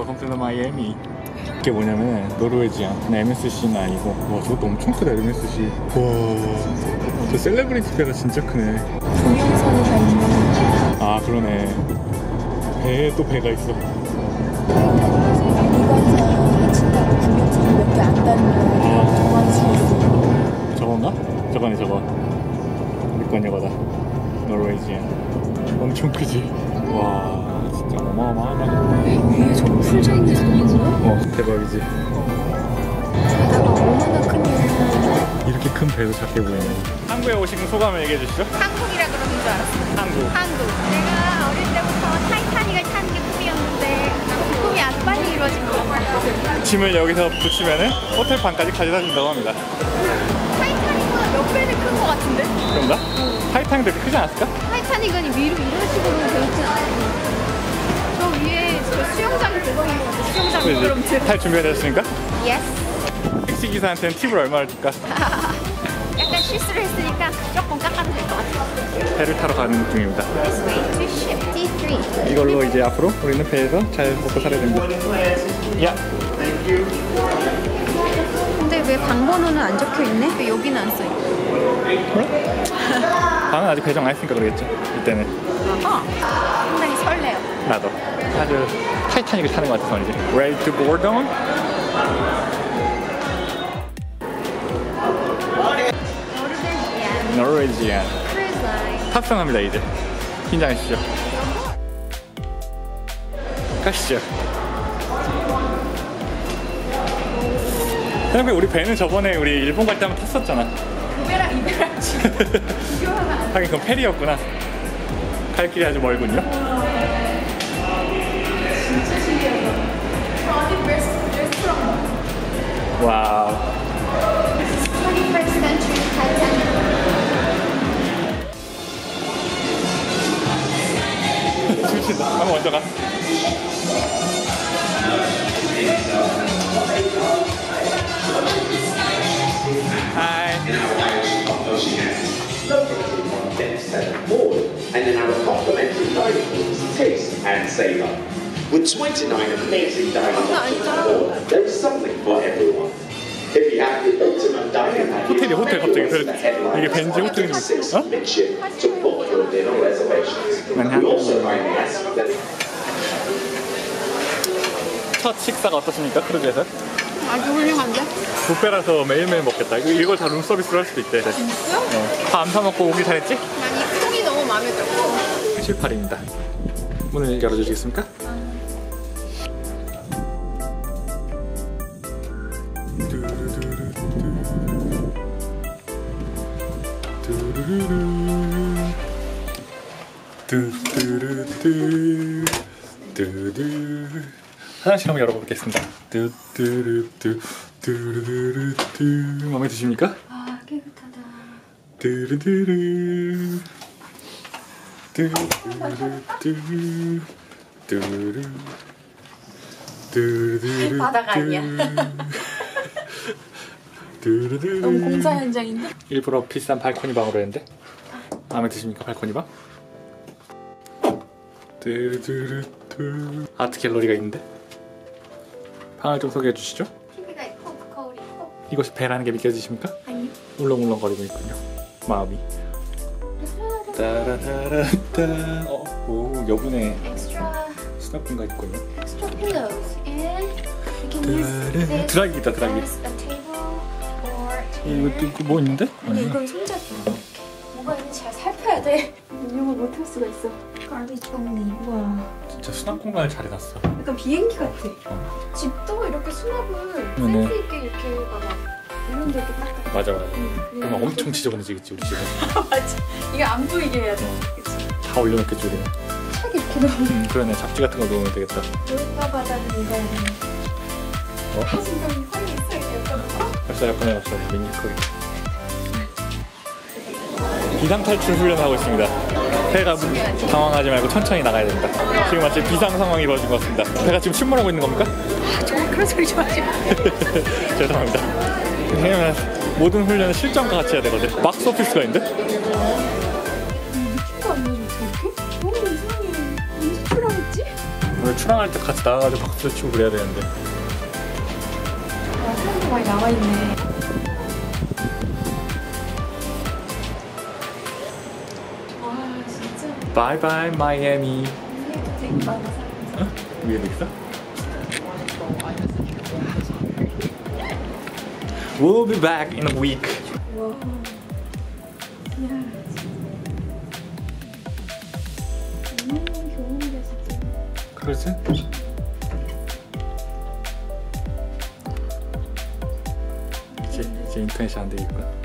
Welcome to the Miami. 이게 뭐냐면 노르웨지안 MSC는 아니고 와 저것도 엄청 크다 MSC. 와 저 셀레브리티 배가 진짜 크네. 동영상에 다 있는. 아 그러네. 배에 또 배가 있어. 미관상 친다고 구경선이 몇 개 안 닿는 동안수. 저건가? 저거네 저거. 우리 건 이거다. 노르웨지안. 엄청 크지? 와 진짜 어마어마하다. 위에 저거 풀장인지 보는 거야? 대박이지. 바다가 얼마나 크냐. 이렇게 큰 배도 작게 보이네. 한국에 오신 소감을 얘기해 주시죠. 한국이라 그러는 줄 알았어. 한국. 내가 어릴 때부터 타이타닉을 타는 게 꿈이었는데 그 꿈이 아주 빨리 이루어진 것 같아. 짐을 여기서 붙이면은 호텔 방까지 가져다 준다고 합니다. 타이타닉보다 몇 배는 큰 것 같은데? 그런가? 타이타닉도 이렇게 크지 않았을까? 타이타닉은 위로 이런 식으로 돼 있진 않고 저 위에 저 수영장이 들어간 것 같아. 수영장처럼 들어. 탈 준비가 되셨습니까? 예스. 택시기사한테는 팁을 얼마를 줄까? 약간 실수를 했으니까 조금 깎아도 될 것 같아. 배를 타러 가는 중입니다. This way to ship D3. 이걸로 이제 앞으로 우리는 배에서 잘 먹고 살아야 됩니다. 야! 근데 왜 방 번호는 안 적혀 있네? 왜 여기는 안 써 있고? 방은 아직 배정 안 했으니까 그러겠죠. 이때는. 아하. 상당히 설레요. 나도. 아주 타이타닉을 타는 것 같아서 이제. Ready to board on? 노르웨지안. Cruise line. 탑승합니다 이제. 긴장하시죠. 가시죠. 생각해 우리 배는 저번에 우리 일본 갈 때 한번 탔었잖아. 그 배랑 이 배랑 지금 비교하면 안 돼. 하긴 그건 페리였구나. 갈 길이 아주 멀군요. 진짜 신기하다. 저 어디 레스토랑 와우. 21st century Titanic. 숨쉰다. 한번 먼저 가. 하이. And then have a complimentary dining course, taste and savour. With 29 amazing dining options on board, there's something for everyone. If you have the ultimate dining package, 호텔이 호텔 갑자기 이게 벤지 호텔인지 어? midship to book your dinner reservations. We also find the aspect that 첫 식사가 어떻습니까? 크루즈에서? 아주 훌륭한데? 뷔페라서 매일매일 먹겠다. 이걸 다 룸서비스로 할 수도 있대. 진짜? 다 안 사먹고 오길 잘했지? 난 이 통이 너무 마음에 들고. 78입니다. 문을 열어주시겠습니까? 화장실 한번 열어보겠습니다. 마음에 드십니까? 아 깨끗하다. 바다가 아니야. 너무 공사 현장인데? 일부러 비싼 발코니 방으로 했는데 마음에 드십니까? 발코니 방? 아트 갤러리가 있는데 방을 좀 소개해 주시죠. TV가 있고 거울이 있고. 이것이 배라는 게 믿겨지십니까? 아니요. 울렁울렁거리고 있군요. 마음이. 따라따라따. 오 여분의 Extra 수납공간 있군요. pillows and you can use this 드라이기 있다 드라이기. as a table or 이거 뭐 있는데? 근데 이건 손잡이야. 뭐가 있는지 잘 살펴야 돼. 이용을 못할 수가 있어. garbage only. 와. 진짜 수납 공간을 잘 해놨어. 약간 비행기 같아. 집도 이렇게 수납을 네네. 센스 있게 이렇게 봐봐. 이런 데 이렇게 딱. 맞아. 그러면 엄청 지저분해지겠지 우리 집은. 맞아. 이게 안 보이게 해야 돼. 그치? 다 올려놓겠지 우리는. 책 이렇게 넣으면. 그러네 잡지 같은 거 놓으면 되겠다. 물가 바다는 이거야 되네. 신경이 허리 있어 이렇게 엮어놓고. 벌써 약간의 없어. 민규거리. 비상탈출 훈련하고 있습니다. 배가 당황하지 말고 천천히 나가야 됩니다. 지금 마치 비상 상황이 벌어진 것 같습니다. 배가 지금 침몰하고 있는 겁니까? 정말 그런 소리 좀 하지 마. 죄송합니다. 왜냐면 모든 훈련은 실전과 같이 해야 되거든. 막스 오피스가 있는데? 미친 거 아니야 이렇게? 너무 이상해. 언제 출항했지? 오늘 출항할 때 같이 나가가지고 박수 치고 그래야 되는데. 사람도 많이 나와 있네. 와 진짜 바이바이 마이애미. 위에도 되게 많아 사람. 위에도 있어? We'll be back in a week. 와. 야. 너무 좋은데 진짜. 그러지? 이제 인터넷이 안 되겠구나.